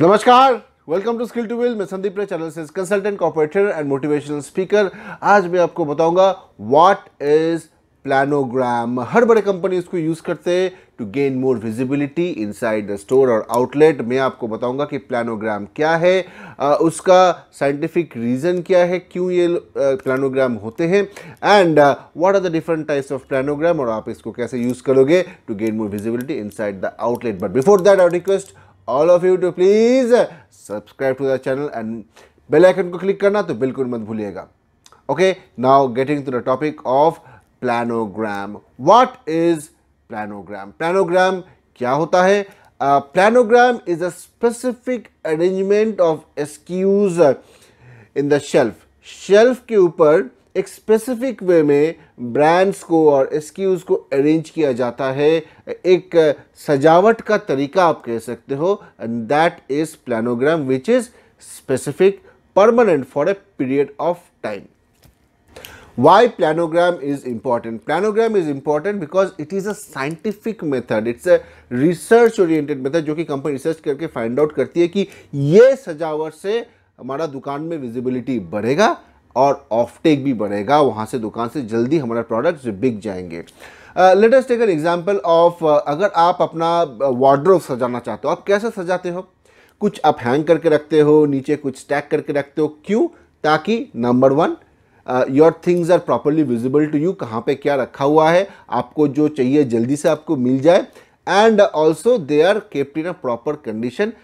नमस्कार, welcome to skill to will. मैं Sandeep channel से consultant, corporator and motivational speaker. आज मैं आपको बताऊंगा व्हाट इज प्लानोग्राम। हर बड़े कंपनी इसको यूज करते हैं to gain more visibility inside the store और आउटलेट। मैं आपको बताऊंगा कि प्लानोग्राम क्या है, उसका साइंटिफिक रीजन क्या है, क्यों ये प्लानोग्राम होते हैं, and what are the different types of planogram, और आप इसको कैसे यूज करोगे to gain more visibility inside the outlet. But before that I request all of you to please subscribe to the channel and bell icon को click करना तो बिल्कुल मत भूलिएगा। Okay, now getting to the topic of planogram. What is planogram? Planogram क्या होता है? Planogram is a specific arrangement of SKUs in the shelf. Shelf के ऊपर एक स्पेसिफिक वे में ब्रांड्स को और एसक्यूज को अरेंज किया जाता है, एक सजावट का तरीका आप कह सकते हो, and that is planogram which is specific, permanent for a period of time. Why planogram is important? Planogram is important because it is a scientific method. It's a research oriented method जो कि company research करके find out करती है कि ये सजावट से हमारा दुकान में विजिबिलिटी बढ़ेगा और ऑफ टेक भी बढ़ेगा, वहाँ से दुकान से जल्दी हमारा प्रोडक्ट्स बिक जाएंगे। Let us take an example of, अगर आप अपना वार्डरोब सजाना चाहते हो, आप कैसे सजाते हो? कुछ आप हैंग करके रखते हो, नीचे कुछ स्टैक करके रखते हो। क्यों? ताकि number one, your things are properly visible to you, कहाँ पे क्या रखा हुआ है, आपको जो चाहिए जल्दी से आपको मिल जाए, and also they are kept in a proper condition.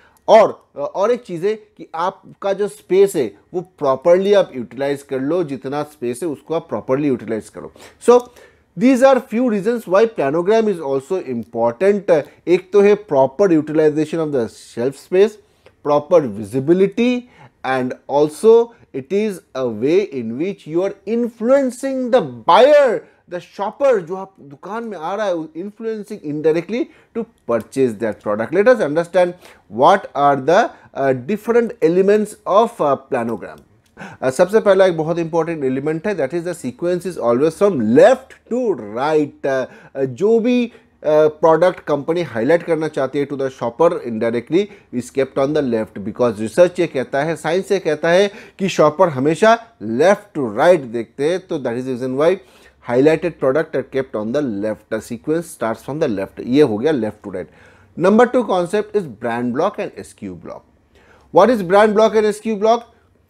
और एक चीज़ है कि आपका जो स्पेस है वो प्रॉपरली आप यूटिलाइज कर लो, जितना स्पेस है उसको आप प्रॉपरली यूटिलाइज करो। So these are few reasons why planogram is also important. एक तो है proper utilisation of the shelf space, proper visibility, and also it is a way in which you are influencing the buyer, the shopper जो आप दुकान में आ रहा है, influencing indirectly to purchase that product. Let us understand what are the different elements of planogram. सबसे पहला एक बहुत इंपॉर्टेंट एलिमेंट है, that is the sequence is always from left to right. जो भी प्रोडक्ट कंपनी हाईलाइट करना चाहती है to the shopper indirectly is kept on the left, because research ये कहता है, साइंस ये कहता है कि शॉपर हमेशा लेफ्ट टू राइट देखते हैं, तो that is reason why highlighted product are kept on the left. The sequence starts from the left. ये हो गया left to right. Number two concept is brand block and SKU block. What is brand block and SKU block?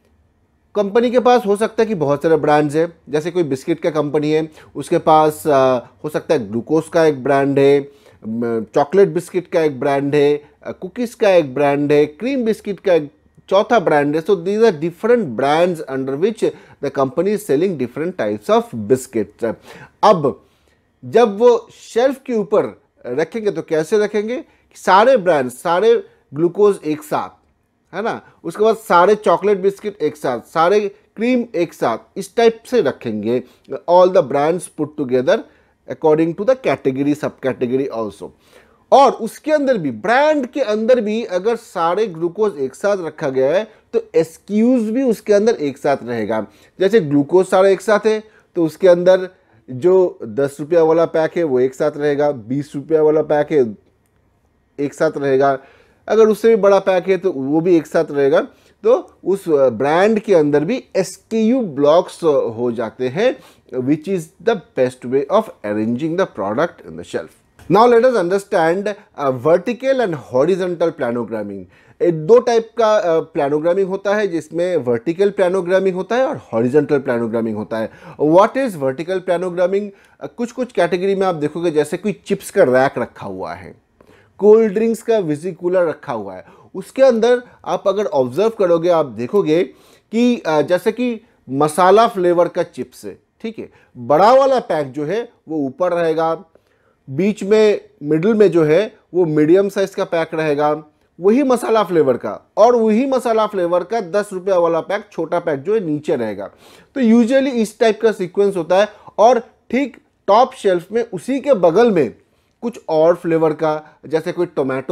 Company के पास हो सकता है कि बहुत सारे ब्रांड्स है, जैसे कोई बिस्किट का कंपनी है, उसके पास हो सकता है ग्लूकोज का एक ब्रांड है, चॉकलेट बिस्किट का एक ब्रांड है, कुकीज़ का एक ब्रांड है, क्रीम बिस्किट का एक चौथा ब्रांड है। So these are different brands under which the company is selling different types of biscuits. अब जब वो शेल्फ के ऊपर रखेंगे तो कैसे रखेंगे? सारे ब्रांड, सारे ग्लूकोज एक साथ, है ना, उसके बाद सारे चॉकलेट बिस्किट एक साथ, सारे क्रीम एक साथ, इस टाइप से रखेंगे। All the brands put together according to the category, sub category also. और उसके अंदर भी, ब्रांड के अंदर भी अगर सारे ग्लूकोज एक साथ रखा गया है तो एसक्यूज भी उसके अंदर एक साथ रहेगा। जैसे ग्लूकोज सारे एक साथ है तो उसके अंदर जो 10 रुपया वाला पैक है वो एक साथ रहेगा, 20 रुपया वाला पैक है एक साथ रहेगा, अगर उससे भी बड़ा पैक है तो वो भी एक साथ रहेगा। तो उस ब्रांड के अंदर भी एसक्यू ब्लॉक्स हो जाते हैं, which is the best way of arranging the product in the shelf. Now let us understand vertical and horizontal planogramming. दो टाइप का प्लानोग्रामिंग होता है, जिसमें वर्टिकल प्लानोग्रामिंग होता है और हॉरिजॉन्टल प्लानोग्रामिंग होता है। What is vertical planogramming? कुछ कुछ कैटेगरी में आप देखोगे, जैसे कोई चिप्स का रैक रखा हुआ है, कोल्ड ड्रिंक्स का विजिकूलर रखा हुआ है, उसके अंदर आप अगर ऑब्जर्व करोगे आप देखोगे कि जैसे कि मसाला फ्लेवर का चिप्स है, ठीक है, बड़ा वाला पैक जो है वो ऊपर रहेगा, बीच में मिडिल में जो है वो मीडियम साइज का पैक रहेगा, वही मसाला फ्लेवर का, और वही मसाला फ्लेवर का 10 रुपया वाला पैक, छोटा पैक जो है नीचे रहेगा। तो यूजुअली इस टाइप का सीक्वेंस होता है। और ठीक टॉप शेल्फ में उसी के बगल में कुछ और फ्लेवर का, जैसे कोई टोमेटो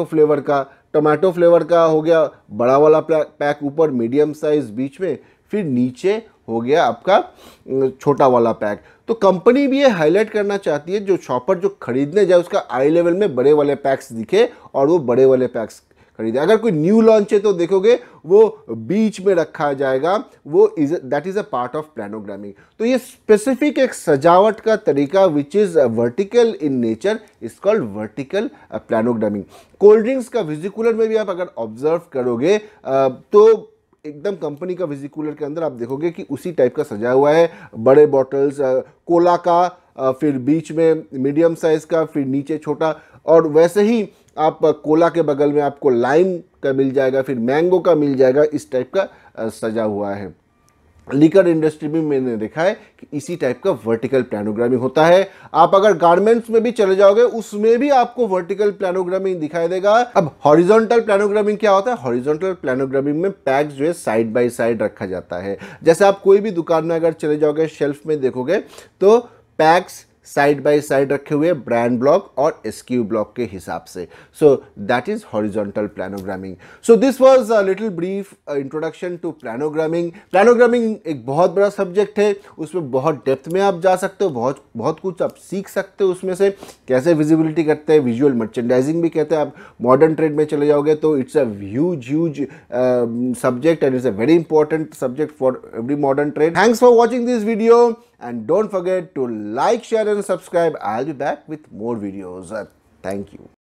फ्लेवर का हो गया बड़ा वाला पैक ऊपर, मीडियम साइज बीच में, फिर नीचे हो गया आपका छोटा वाला पैक। तो कंपनी भी ये हाईलाइट करना चाहती है, जो शॉपर जो खरीदने जाए उसका आई लेवल में बड़े वाले पैक्स दिखे और वो बड़े वाले पैक्स खरीदें। अगर कोई न्यू लॉन्च है तो देखोगे वो बीच में रखा जाएगा, वो that is a part of planogramming. तो ये स्पेसिफिक एक सजावट का तरीका which is vertical in nature is called vertical planogramming. Cold drinks का विजिकुलर में भी आप अगर ऑब्जर्व करोगे तो एकदम कंपनी का विजिकुलर के अंदर आप देखोगे कि उसी टाइप का सजा हुआ है। बड़े बॉटल्स, कोला का, फिर बीच में मीडियम साइज का, फिर नीचे छोटा, और वैसे ही आप कोला के बगल में आपको लाइम का मिल जाएगा, फिर मैंगो का मिल जाएगा। इस टाइप का सजा हुआ है। लिकर इंडस्ट्री में मैंने देखा है कि इसी टाइप का वर्टिकल प्लानोग्रामिंग होता है। आप अगर गारमेंट्स में भी चले जाओगे उसमें भी आपको वर्टिकल प्लानोग्रामिंग दिखाई देगा। अब हॉरिजॉन्टल प्लानोग्रामिंग क्या होता है? हॉरिजॉन्टल प्लानोग्रामिंग में पैक्स जो है साइड बाय साइड रखा जाता है। जैसे आप कोई भी दुकान में अगर चले जाओगे, शेल्फ में देखोगे तो पैक्स साइड बाय साइड रखे हुए ब्रांड ब्लॉक और एसक्यू ब्लॉक के हिसाब से। So that is horizontal planogramming. So this was a little brief introduction to planogramming. Planogramming एक बहुत बड़ा सब्जेक्ट है, उसमें बहुत डेप्थ में आप जा सकते हो, बहुत बहुत कुछ आप सीख सकते हो उसमें से। कैसे विजिबिलिटी करते हैं, विजुअल मर्चेंडाइजिंग भी कहते हैं। आप मॉडर्न ट्रेड में चले जाओगे तो it's a huge subject and it's a very important subject for every modern trade. Thanks for watching this video and don't forget to like, share and subscribe. I'll be back with more videos. Thank you.